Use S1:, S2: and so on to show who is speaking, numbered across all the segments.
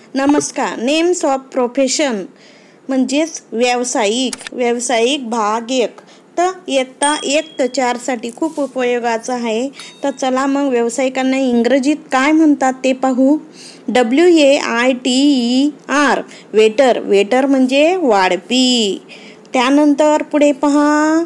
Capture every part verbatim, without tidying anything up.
S1: नमस्कार. Names of profession म्हणजेच व्यावसायिक व्यावसायिक भाग एक. तर इयत्ता एक ते चारसाठी खूप उपयोगाचं आहे. तर चला मग व्यावसायिकांना इंग्रजीत काय म्हणतात ते पाहू. W A I T E R waiter. Waiter म्हणजे वाढपी. त्यानंतर पुढे पहा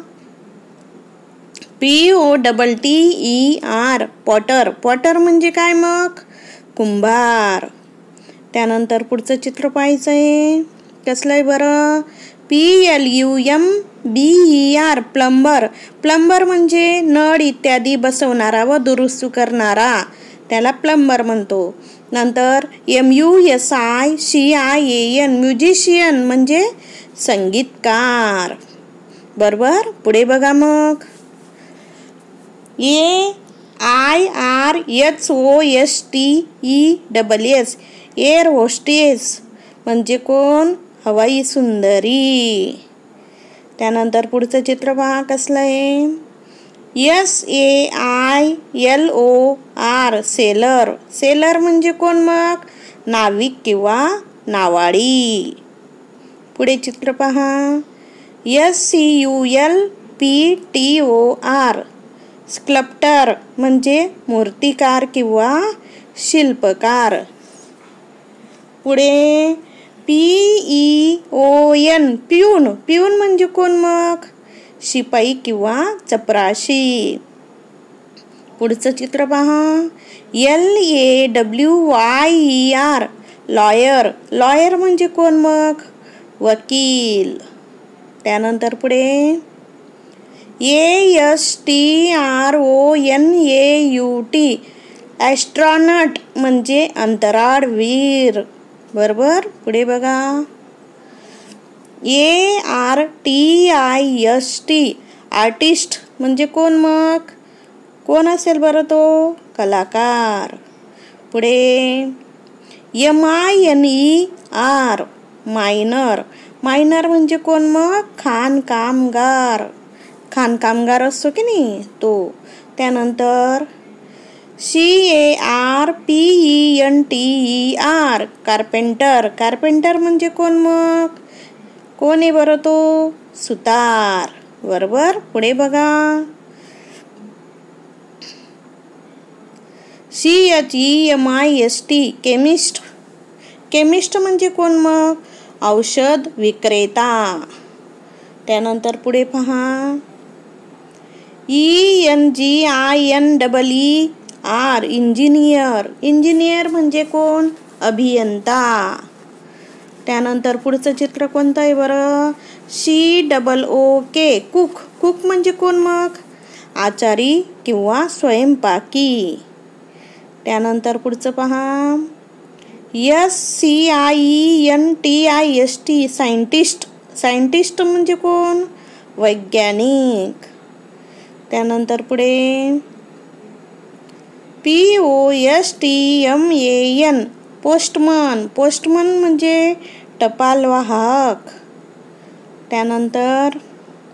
S1: P O double T E R potter. Potter म्हणजे काय मग कुंभार. त्यानंतर पुढचं चित्र पाहायचं आहे. कसलं आहे बरं. P L U M B E R plumber. Plumber म्हणजे नळ इत्यादी बसवणारा व दुरुस्त करणारा, त्याला प्लंबर म्हणतो. नंतर M U S I C I A N musician म्हणजे संगीतकार. बरोबर. पुढे बघा मग. A I R H O S T E double S air hostess म्हणजे कोण हवाई सुंदरी. त्यानंतर पुढचं चित्र पहा कसलं आहे. S A I L O R sailor. Sailor म्हणजे कोण मग नाविक किंवा नावाडी. पुढे चित्र पहा. S C U L P T O R sculptor म्हणजे मूर्तिकार किंवा शिल्पकार. पुढे P E O N peon. Peon म्हणजे कोण मग शिपाई किंवा चपराशी. पुढचं चित्र पहा. L A W Y E R lawyer. Lawyer म्हणजे कोण मग वकील. त्यानंतर पुढे A S T R O N A U T astronaut म्हणजे अंतराळवीर. बरोबर. पुढे बघा. A R T I S T artist म्हणजे कोण मग कोण असेल बरं तो कलाकार. पुढे M I N E R miner. Miner म्हणजे कोण मग खाण कामगार. खाण कामगार असतो की नाही तो. त्यानंतर C A R P E N T E R carpenter. Carpenter म्हणजे कोण मग कोण आहे बरं तो सुतार. बरोबर. पुढे बघा. C H E M I S T chemist. Chemist म्हणजे कोण मग औषध विक्रेता. त्यानंतर पुढे पहा. E N G I N double E R engineer. Engineer म्हणजे कोण अभियंता. त्यानंतर पुढचं चित्र कोणतं आहे बरं. C double O K cook. Cook म्हणजे कोण मग आचारी किंवा स्वयंपाकी. त्यानंतर पुढचं पहा. S C I E N T I S T scientist. Scientist म्हणजे कोण वैज्ञानिक. त्यानंतर पुढे P O S T M A N postman. Postman म्हणजे टपालवाहक. त्यानंतर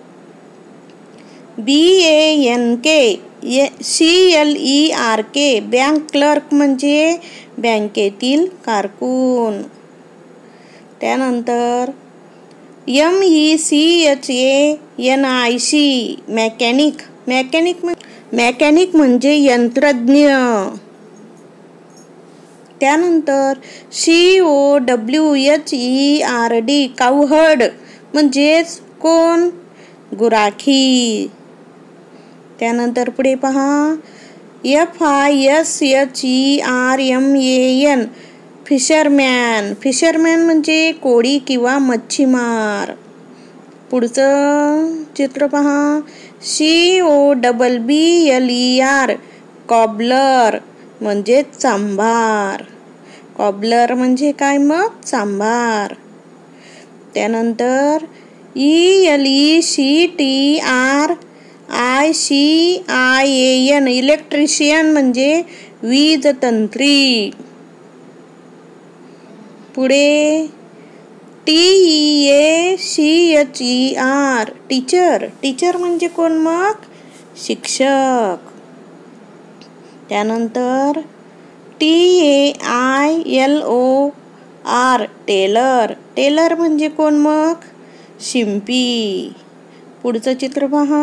S1: B A N K C L E R K bank clerk म्हणजे बँकेतील कारकून. त्यानंतर M E C H A N I C mechanic. Mechanic mechanic म्हणजे यंत्रज्ञ. त्यानंतर C O W H E R D cowherd म्हणजेच कोण गुराखी. त्यानंतर पुढे पहा. F I S H E R M A N fisherman. Fisherman म्हणजे कोळी किंवा मच्छीमार. पुढचं चित्र पहा. C O double B L E R cobbler म्हणजे चांभार. कॉबलर म्हणजे काय मग चांभार. त्यानंतर E L E C T R I C I A N electrician म्हणजे वीज तंत्री. पुढे T E A C H E R teacher. Teacher म्हणजे कोण मग शिक्षक. त्यानंतर T A I L O R tailor, tailor म्हणजे कोण मग? शिंपी. पुढचं चित्र पहा.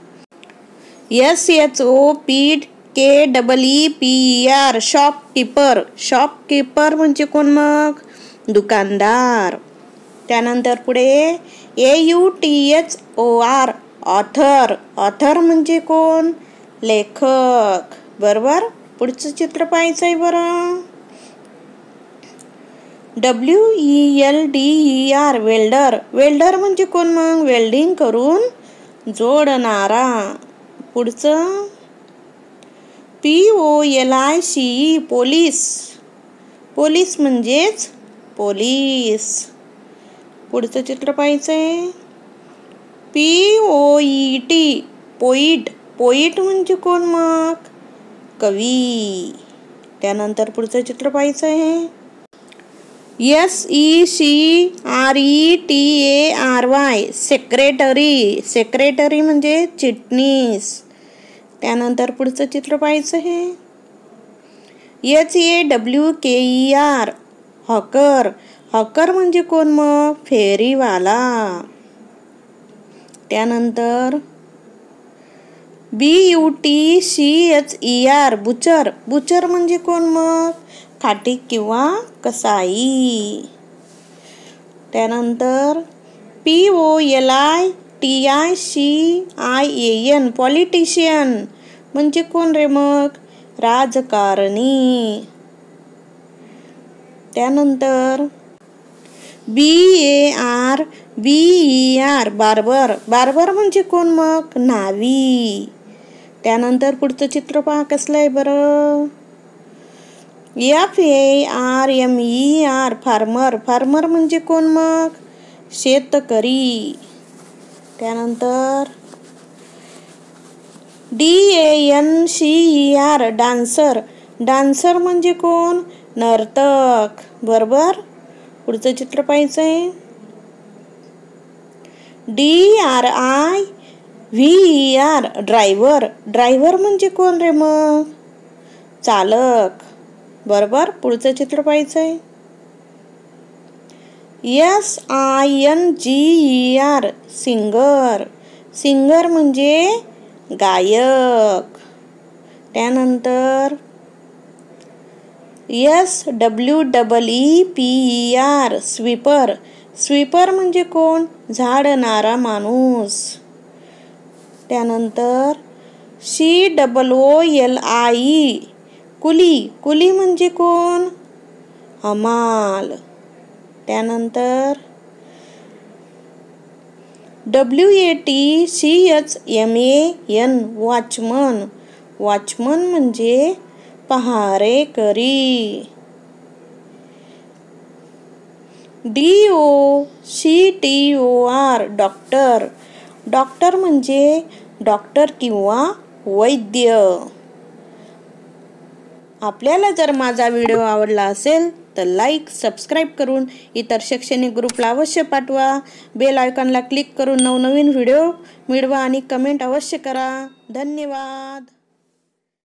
S1: एस एच ओ पी के double E P E R shopkeeper, shopkeeper म्हणजे कोण मग? दुकानदार. त्यानंतर पुढे A U T H O R author, author म्हणजे कोण? लेखक. बरोबर. पुढचं चित्र पाहायचं आहे बरं. W E L D E R welder, welder म्हणजे कोण मग? वेल्डिंग करून जोडणारा. पुढचं P O L I C E police, police म्हणजेच पोलीस. पुढचं चित्र पाहायचं आहे. P O E T poet, poet म्हणजे कोण मग? कवी. त्यानंतर पुढचं चित्र पाहायचं आहे. S E C R E T A R Y secretary, secretary म्हणजे चिटणीस. त्यानंतर पुढचं चित्र पाहायचं आहे. H A W K E R hawker, hawker म्हणजे कोण मग? फेरीवाला. त्यानंतर B U T C H E R butcher, butcher म्हणजे कोण मग? खाटीक किंवा कसाई. त्यानंतर P O L I T I C I A N politician म्हणजे कोण रे मग? राजकारणी. त्यानंतर B A R B E R barber, barber म्हणजे कोण मग? न्हावी. त्यानंतर पुढचं चित्र पहा कसलं आहे बरं. F A R M E R farmer, farmer म्हणजे कोण मग? शेतकरी. त्यानंतर D A N C E R dancer, dancer म्हणजे कोण? नर्तक. बरोबर. पुढचं चित्र पाहायचं आहे. D R I V E R driver, driver म्हणजे कोण रे मग? चालक. बरोबर. पुढचं चित्र पाहायचं आहे. S I N G E R singer, singer म्हणजे गायक. त्यानंतर S W double E P E R sweeper, sweeper म्हणजे कोण? झाडणारा माणूस. त्यानंतर C double O L I E coolie, coolie म्हणजे कोण? हमाल. त्यानंतर W A T C H M A N watchman, watchman म्हणजे पहारेकरी. D O C T O R doctor, doctor म्हणजे डॉक्टर किंवा वैद्य. आपल्याला जर माझा व्हिडिओ आवडला असेल तर लाईक सबस्क्राईब करून इतर शैक्षणिक ग्रुपला अवश्य पाठवा. बेल आयकॉनला क्लिक करून नवनवीन व्हिडिओ मिळवा आणि कमेंट अवश्य करा. धन्यवाद.